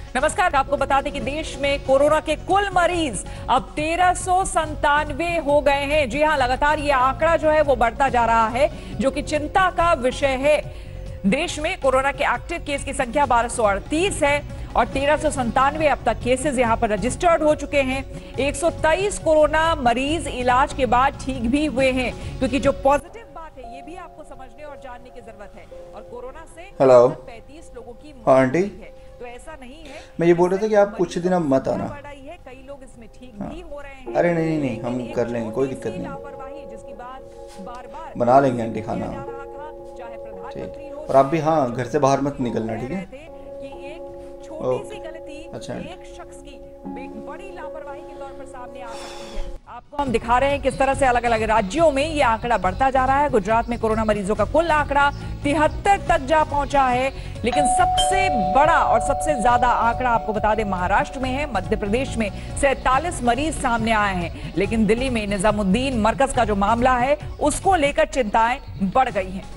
नमस्कार, आपको बता दें कि देश में कोरोना के कुल मरीज अब 1397 हो गए हैं। जी हां, लगातार ये आंकड़ा जो है वो बढ़ता जा रहा है, जो कि चिंता का विषय है। देश में कोरोना के एक्टिव केस की संख्या 1238 है और 1397 अब तक केसेस यहां पर रजिस्टर्ड हो चुके हैं। 123 कोरोना मरीज इलाज के बाद ठीक भी हुए हैं, क्योंकि जो पॉजिटिव बात है ये भी आपको समझने और जानने की जरूरत है। और कोरोना से 35 लोगों की मौत हुई है। तो ऐसा नहीं है, मैं ये बोल रहा था कि आप कुछ दिन अब मत आना। कई लोग इसमें ठीक भी हो रहे हैं। अरे नहीं, हम कर लेंगे, कोई दिक्कत नहीं, जिसकी बात बार-बार बना लेंगे आंटी खाना। ठीक, और आप भी हाँ, घर से बाहर मत निकलना, ठीक है? कि एक छोटी सी गलती अच्छा, एक शख्स की बड़ी लापरवाही के तौर पर सामने आ सकती है। आपको हम दिखा रहे हैं किस तरह से अलग अलग राज्यों में ये आंकड़ा बढ़ता जा रहा है। गुजरात में कोरोना मरीजों का कुल आंकड़ा 73 तक जा पहुंचा है, लेकिन सबसे बड़ा और सबसे ज्यादा आंकड़ा आपको बता दें महाराष्ट्र में है। मध्य प्रदेश में 47 मरीज सामने आए हैं, लेकिन दिल्ली में निजामुद्दीन मरकज का जो मामला है उसको लेकर चिंताएं बढ़ गई हैं।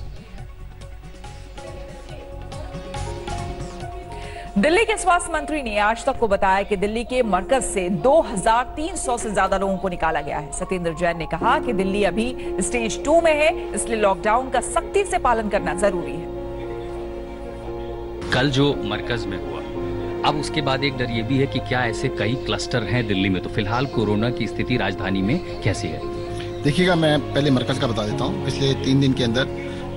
दिल्ली के स्वास्थ्य मंत्री ने आज तक को बताया कि दिल्ली के मरकज से 2300 से ज्यादा लोगों को निकाला गया है। सत्येंद्र जैन ने कहा कि दिल्ली अभी स्टेज 2 में है, इसलिए लॉकडाउन का सख्ती से पालन करना जरूरी है। कल जो मरकज में हुआ, अब उसके बाद एक डर ये भी है कि क्या ऐसे कई क्लस्टर हैं दिल्ली में, तो फिलहाल कोरोना की स्थिति राजधानी में कैसी है? देखिएगा, मैं पहले मरकज का बता देता हूँ। पिछले 3 दिन के अंदर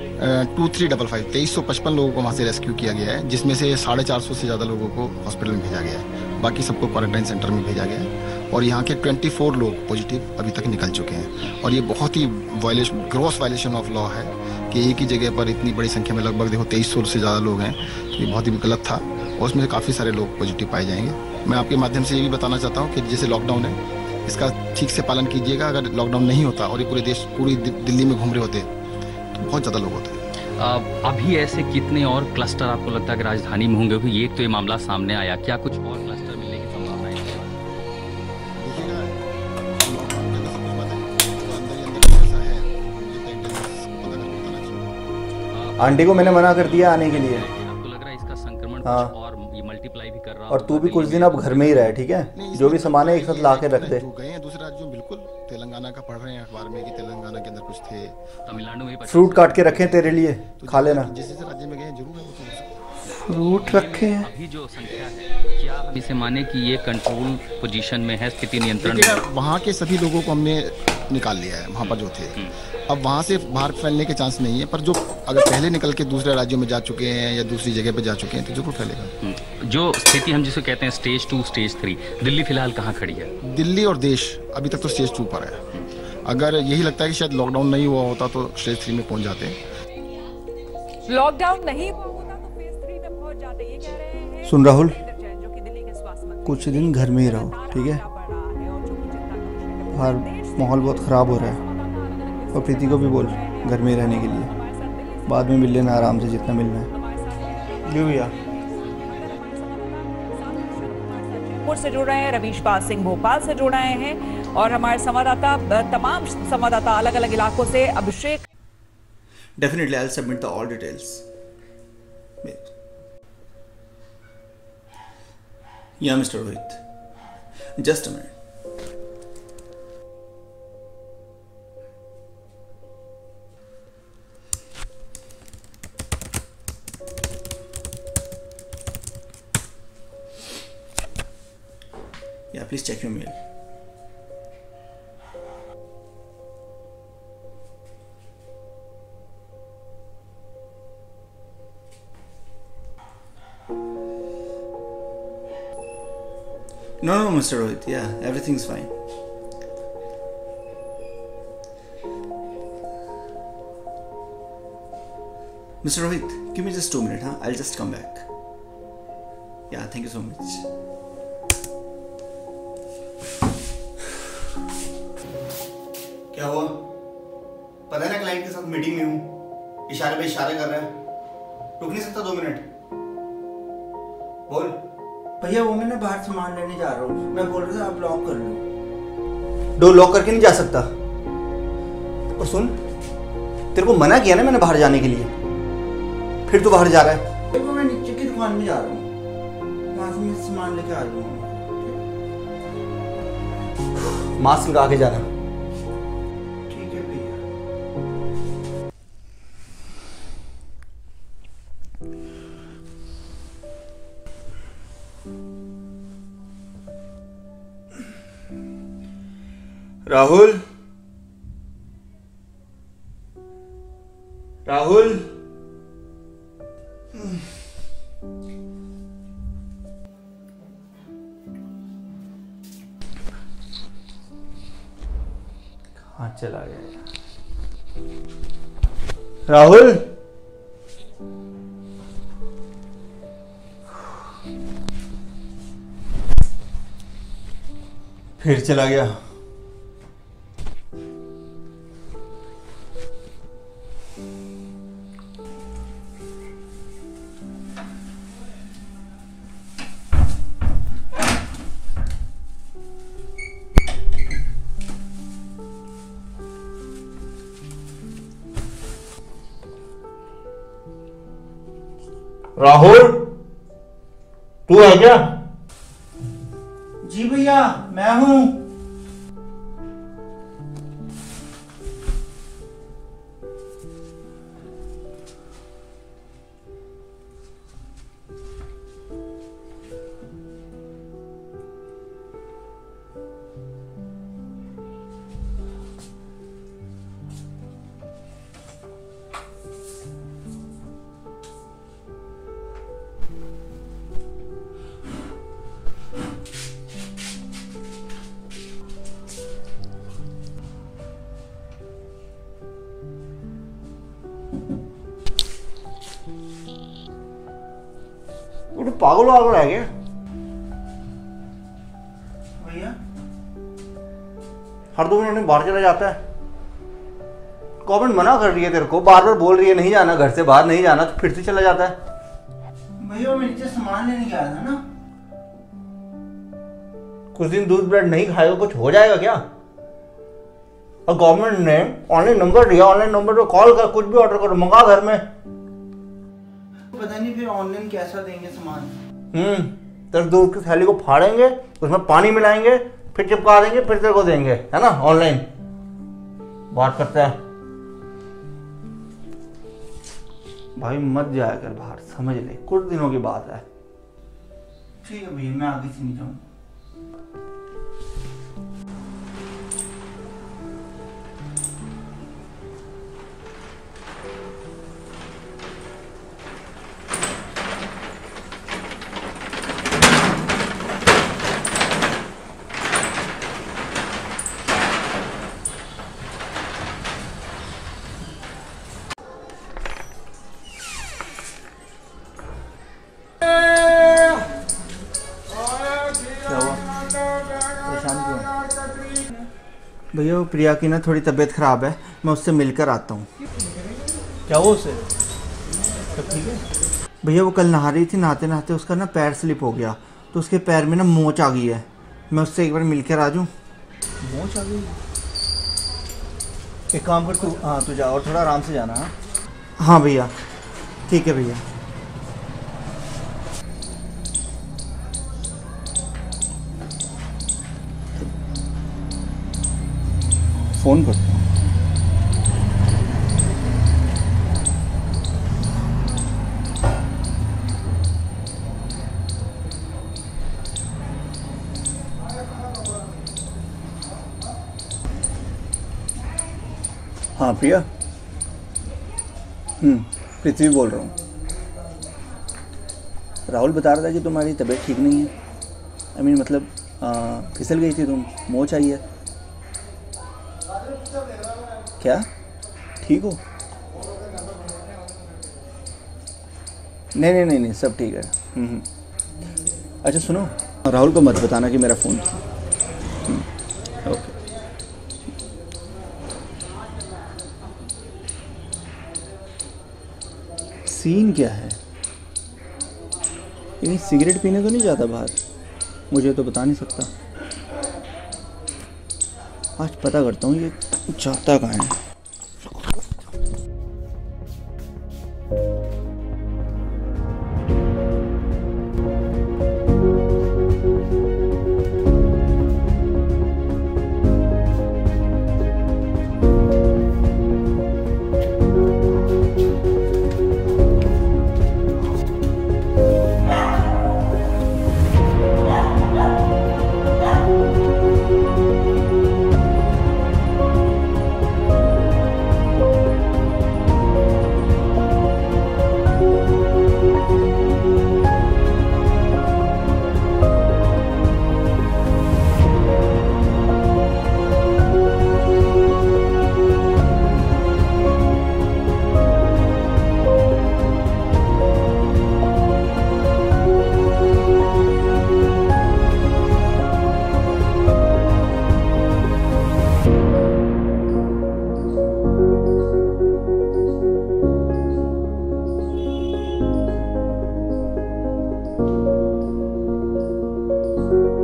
2355 लोगों को वहाँ से रेस्क्यू किया गया है, जिसमें से 450 से ज़्यादा लोगों को हॉस्पिटल में भेजा गया है। बाकी सबको क्वारंटाइन सेंटर में भेजा गया है और यहाँ के 24 लोग पॉजिटिव अभी तक निकल चुके हैं। और ये बहुत ही ग्रॉस वायलेशन ऑफ लॉ है कि एक ही जगह पर इतनी बड़ी संख्या में, लगभग देखो 2300 से ज़्यादा लोग हैं। ये बहुत ही गलत था और उसमें से काफ़ी सारे लोग पॉजिटिव पाए जाएंगे। मैं आपके माध्यम से ये भी बताना चाहता हूँ कि जैसे लॉकडाउन है, इसका ठीक से पालन कीजिएगा। अगर लॉकडाउन नहीं होता और ये पूरी दिल्ली में घूम रहे होते तो बहुत ज़्यादा लोग होते। अभी ऐसे कितने और क्लस्टर आपको लगता है कि राजधानी में होंगे? क्योंकि एक तो ये मामला सामने आया, क्या कुछ और क्लस्टर मिलने की संभावना है? आंटी को मैंने मना कर दिया आने के लिए। आपको लग रहा है इसका संक्रमण कुछ और ये मल्टीप्लाई भी कर रहा है? और तू भी कुछ दिन अब घर में ही रहे, ठीक है? जो भी सामान है एक साथ ला के रख दे। गए हैं दूसरे राज्यों, बिल्कुल। तेलंगाना का पढ़ रहे हैं अखबार में कि तेलंगाना के अंदर कुछ थे, तमिलनाडु में फ्रूट काट के रखे तेरे लिए, खा लेना। जिस राज्य में गए हैं जरूर है फ्रूट रखे हैं। अभी जो संख्या है, क्या हम इसे माने कि ये कंट्रोल पोजीशन में है, स्थिति नियंत्रण में? वहाँ के सभी लोगों को हमने निकाल लिया है, वहाँ पर जो थे। अब वहाँ से बाहर फैलने के चांस नहीं है, पर जो अगर पहले निकल के दूसरे राज्यों में जा चुके हैं या दूसरी जगह पे जा चुके हैं तो जरूर फैलेगा। जो स्थिति हम जिसे कहते हैं स्टेज 2, स्टेज 3, दिल्ली फिलहाल कहाँ खड़ी है? दिल्ली और देश अभी तक तो स्टेज 2 पर है। अगर यही लगता है कि शायद लॉकडाउन नहीं हुआ होता तो स्टेज 3 में पहुँच जाते हैं। लॉकडाउन नहीं हुआ होता तो फेज 3 में पहुंच जाते, ये कह रहे हैं। सुन राहुल, जो कि दिल्ली के स्वास्थ्य मंत्री, कुछ दिन घर में ही रहो, ठीक है? बाहर माहौल बहुत ख़राब हो रहा है। और प्रीति को भी बोल घर में ही रहने के लिए, बाद में मिल लेना आराम से जितना मिलना है। जी भैया। से जुड़ रहे हैं रवीश पाल सिंह भोपाल से जुड़ रहे हैं और हमारे संवाददाता, तमाम संवाददाता अलग अलग इलाकों से। Abhishek, definitely I will submit the all details. या mister Rohit, just a minute. Yeah, please check your mail. No, Mr. Rohit. Yeah, everything's fine. Mr. Rohit, give me just 2 minutes, huh? I'll just come back. Yeah, thank you so much. क्या हुआ? पता है ना, client के साथ meeting में हूँ, इशारे पे इशारे कर रहा है, रुक नहीं सकता 2 मिनट? बोल। भैया वो मैं ना बाहर सामान लेने जा रहा हूँ, मैं बोल रहा था आप लॉक कर लो। डोर लॉक करके नहीं जा सकता। और सुन, तेरे को मना किया ना मैंने बाहर जाने के लिए, फिर तू बाहर जा रहा है। मैं नीचे की दुकान में जा रहा हूँ, वहाँ से मैं सामान लेके आ जाऊंगा। मास्क लगा के जाना। ठीक है भैया। राहुल, राहुल, कहाँ चला गया राहुल? फिर चला गया। राहुल, तू है क्या? जी भैया, मैं हूँ। तू पागल वागल है क्या? भैया हर 2 मिनट में बाहर चला जाता है। गवर्नमेंट मना कर रही है तेरे को, बार बार बोल रही है नहीं जाना, घर से बाहर नहीं जाना, तो फिर से चला जाता है। भैया मैं नीचे सामान लेने गया था ना। कुछ दिन दूध ब्रेड नहीं खाएगा कुछ हो जाएगा क्या? और गवर्नमेंट ने ऑनलाइन नंबर दिया, ऑनलाइन नंबर पे कॉल कर, कुछ भी ऑर्डर करो, मंगा घर में। पता नहीं फिर ऑनलाइन कैसा देंगे सामान। तेरे दूध की थैली को फाड़ेंगे, उसमें पानी मिलाएंगे, फिर चिपका देंगे, फिर तेरे को देंगे, है ना? ऑनलाइन बात करता है भाई। मत जाया कर बाहर, समझ ले, कुछ दिनों की बात है। ठीक है भैया, मैं आगे से नहीं जाऊंगा। भैया वो प्रिया की ना थोड़ी तबीयत खराब है, मैं उससे मिलकर आता हूँ। क्या हुआ उसे? सब ठीक है? भैया वो कल नहा रही थी, नहाते नहाते उसका ना पैर स्लिप हो गया, तो उसके पैर में ना मोच आ गई है। मैं उससे एक बार मिलकर आ जाऊँ। मोच आ गई? एक काम कर तू, हाँ तू जा और थोड़ा आराम से जाना। हाँ भैया, ठीक है भैया। फोन करता हूँ। हाँ प्रिया, पृथ्वी बोल रहा हूँ। राहुल बता रहा था कि तुम्हारी तबीयत ठीक नहीं है। मतलब फिसल गई थी तुम, मोच आई है। क्या ठीक हो? नहीं, सब ठीक है। अच्छा सुनो, राहुल को मत बताना कि मेरा फ़ोन था। ओके। सीन क्या है? ये सिगरेट पीने तो नहीं जाता बाहर? मुझे तो बता नहीं सकता। आज पता करता हूँ ये जाता कहाँ है। हूँ।